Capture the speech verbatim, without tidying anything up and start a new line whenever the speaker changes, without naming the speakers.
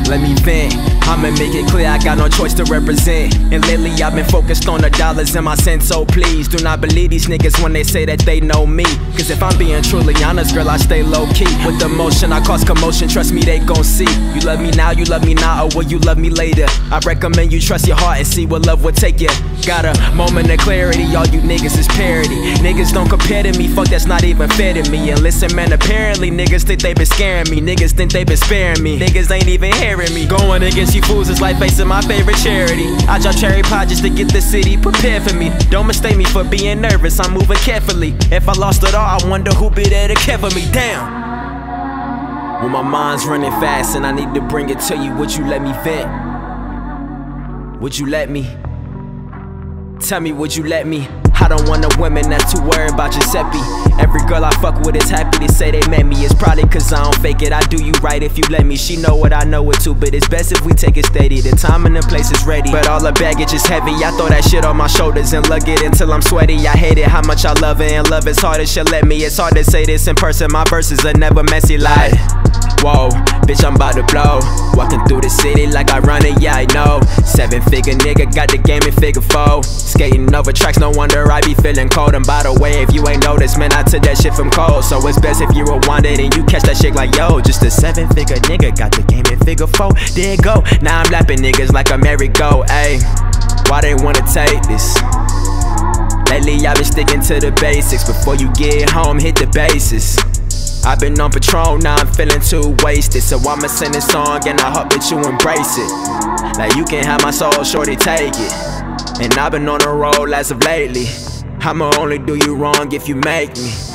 let me vent. I'ma make it clear I got no choice to represent. And lately I've been focused on the dollars and my cents, so please do not believe these niggas when they say that they know me. Cause if I'm being truly honest, girl, I stay low-key. With the motion, I cause commotion, trust me, they gon' see. You love me now, you love me now, or will you love me later? I recommend you trust your heart and see where love will take you. Got a moment of clarity, all you niggas is parody. Niggas don't compare to me, fuck, that's not even fair to me. And listen, man, apparently niggas think they been scaring me. Niggas think they been sparing me. Niggas ain't even hearing me. Going against you fools is like facing my favorite charity. I drop cherry pie just to get the city prepared for me. Don't mistake me for being nervous, I'm moving carefully. If I lost it all, I wonder who be there to care for me. Damn. When my mind's running fast and I need to bring it to you, would you let me vent? Would you let me? Tell me, would you let me? I don't want no women that's too worried about Giuseppe. Every girl I fuck with is happy to say they met me. It's probably cause I don't fake it, I do you right if you let me. She know what I know it too, but it's best if we take it steady. The time and the place is ready, but all the baggage is heavy. I throw that shit on my shoulders and lug it until I'm sweaty. I hate it how much I love it, and love is hard as she'll let me. It's hard to say this in person, my verses are never messy like whoa, bitch, I'm about to blow. Walking through the city like I run it, yeah, I know. Seven figure nigga, got the game in figure four. Skating over tracks, no wonder I be feeling cold. And by the way, if you ain't noticed, man, I took that shit from cold. So it's best if you rewind it and you catch that shit like, yo, just a seven figure nigga, got the game in figure four. There it go, now I'm lapping niggas like a merry-go, ayy. Why they wanna take this? Lately I've been sticking to the basics. Before you get home, hit the bases. I've been on Patron, now I'm feeling too wasted. So I'ma sing this song and I hope that you embrace it. Like you can have my soul, shorty, take it. And I've been on a roll as of lately. I'ma only do you wrong if you make me.